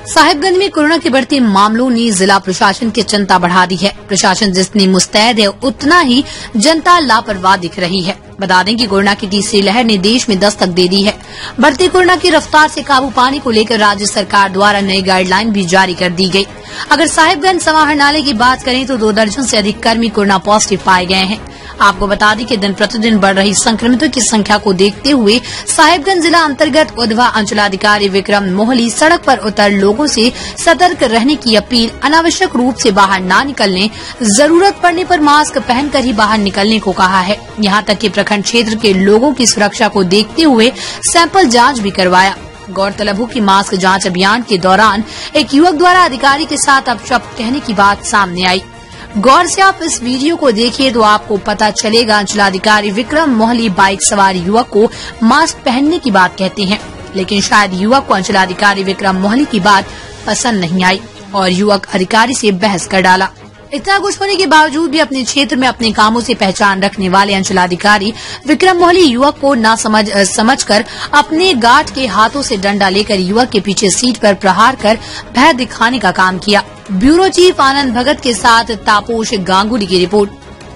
साहिबगंज में कोरोना के बढ़ते मामलों ने जिला प्रशासन की चिंता बढ़ा दी है। प्रशासन जितनी मुस्तैद है उतना ही जनता लापरवाह दिख रही है। बता दें कि कोरोना की तीसरी लहर ने देश में दस्तक दे दी है। बढ़ती कोरोना की रफ्तार से काबू पाने को लेकर राज्य सरकार द्वारा नई गाइडलाइन भी जारी कर दी गई। अगर साहिबगंज समाहरणालय की बात करें तो 2 दर्जन से अधिक कर्मी कोरोना पॉजिटिव पाए गए हैं। आपको बता दें कि दिन प्रतिदिन बढ़ रही संक्रमितों की संख्या को देखते हुए साहिबगंज जिला अंतर्गत उधवा अंचलाधिकारी विक्रम मोहली सड़क पर उतर लोगों से सतर्क रहने की अपील, अनावश्यक रूप से बाहर न निकलने, जरूरत पड़ने पर मास्क पहनकर ही बाहर निकलने को कहा है। यहां तक कि प्रखंड क्षेत्र के लोगों की सुरक्षा को देखते हुए सैंपल जांच भी करवाया। गौरतलब हो कि मास्क जांच अभियान के दौरान एक युवक द्वारा अधिकारी के साथ अपशब्द कहने की बात सामने आई। गौर से आप इस वीडियो को देखिए तो आपको पता चलेगा अंचलाधिकारी विक्रम मोहली बाइक सवार युवक को मास्क पहनने की बात कहते हैं, लेकिन शायद युवक को अंचलाधिकारी विक्रम मोहली की बात पसंद नहीं आई और युवक अधिकारी से बहस कर डाला। इतना कुछ होने के बावजूद भी अपने क्षेत्र में अपने कामों से पहचान रखने वाले अंचलाधिकारी विक्रम मोहली युवक को ना समझकर अपने गार्ड के हाथों से डंडा लेकर युवक के पीछे सीट पर प्रहार कर भय दिखाने का काम किया। ब्यूरो चीफ आनंद भगत के साथ तापोश गांगुली की रिपोर्ट।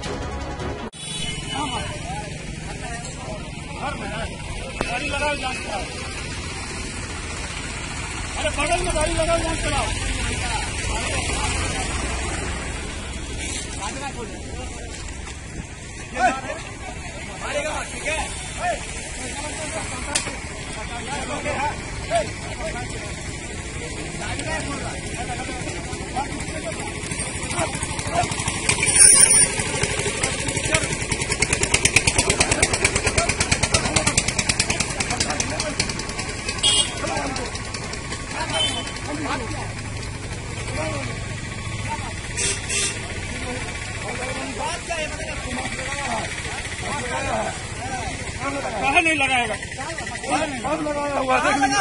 कहा नहीं लगाएगा, सब लगाया हुआ,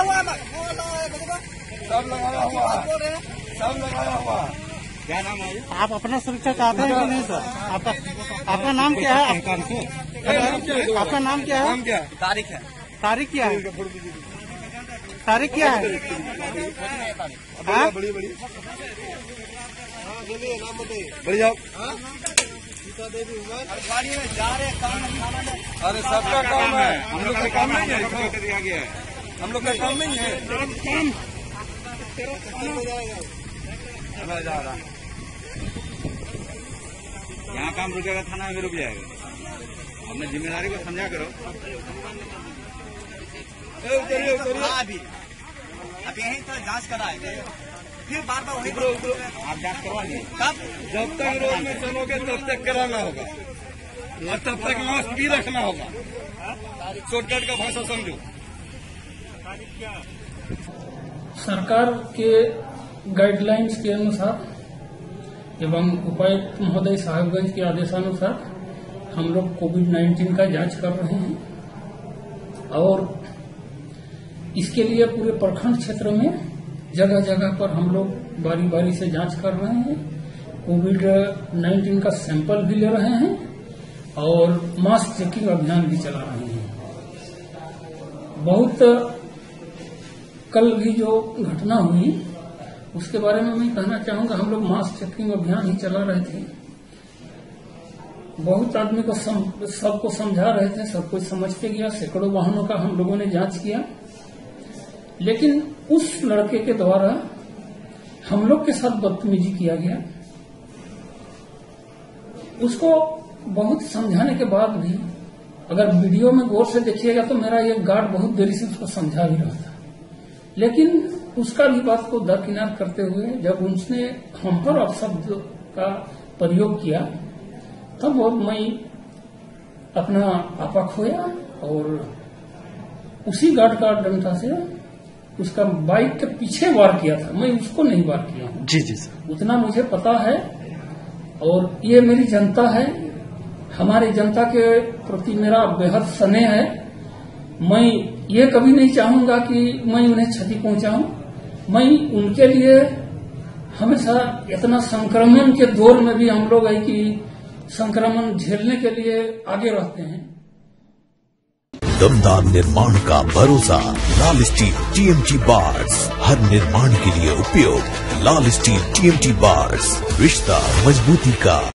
सब लगाया हुआ। क्या नाम है? आप अपना सुरक्षा चाहते हैं कि नहीं सर? आपका नाम क्या है? आपका नाम क्या है? तारीख है। तारीख क्या है? तारीख क्या है? बढ़िया। अरे सबका काम है, हम लोग का काम नहीं है, दिया गया है, हम लोग का काम नहीं है। जा रहा यहाँ काम रुकेगा, थाना में रुक जाएगा। अपने जिम्मेदारी को समझा करो। अभी अब यही तो जांच कराएंगे, फिर बार बार वही आप जांच करवाइए। कब? जब तक रोड में चलोगे तब तक कराना होगा और तब तक मास्क भी रखना होगा। शॉर्टकट का भाषा समझो। सरकार के गाइडलाइंस के अनुसार एवं उपायुक्त महोदय साहिबगंज के आदेशानुसार हम लोग कोविड-19 का जांच कर रहे हैं और इसके लिए पूरे प्रखंड क्षेत्र में जगह जगह पर हम लोग बारी बारी से जांच कर रहे हैं। कोविड-19 का सैंपल भी ले रहे हैं और मास्क चेकिंग अभियान भी चला रहे हैं। बहुत कल भी जो घटना हुई उसके बारे में मैं कहना चाहूंगा, हम लोग मास्क चेकिंग अभियान ही चला रहे थे। बहुत आदमी को सबको समझा रहे थे, सब कुछ समझते गया। सैकड़ों वाहनों का हम लोगों ने जांच किया, लेकिन उस लड़के के द्वारा हम लोग के साथ बदतमीजी किया गया। उसको बहुत समझाने के बाद भी, अगर वीडियो में गौर से देखिएगा तो मेरा ये गार्ड बहुत देरी से उसको समझा भी रहा था, लेकिन उसका भी बात को दरकिनार करते हुए जब उसने हम पर अपशब्द का प्रयोग किया तब मैं अपना आपा खोया और उसी गार्ड का डंडा से उसका बाइक के पीछे वार किया था। मैं उसको नहीं वार किया हूँ। जी जी सर, उतना मुझे पता है और ये मेरी जनता है। हमारी जनता के प्रति मेरा बेहद स्नेह है। मैं ये कभी नहीं चाहूंगा कि मैं उन्हें क्षति पहुंचाऊं। मैं उनके लिए हमेशा इतना संक्रमण के दौर में भी हम लोग है कि संक्रमण झेलने के लिए आगे रहते हैं। दमदार निर्माण का भरोसा। लाल स्टील TMT बार्स, हर निर्माण के लिए उपयोग। लाल स्टील TMT बार्स, रिश्ता मजबूती का।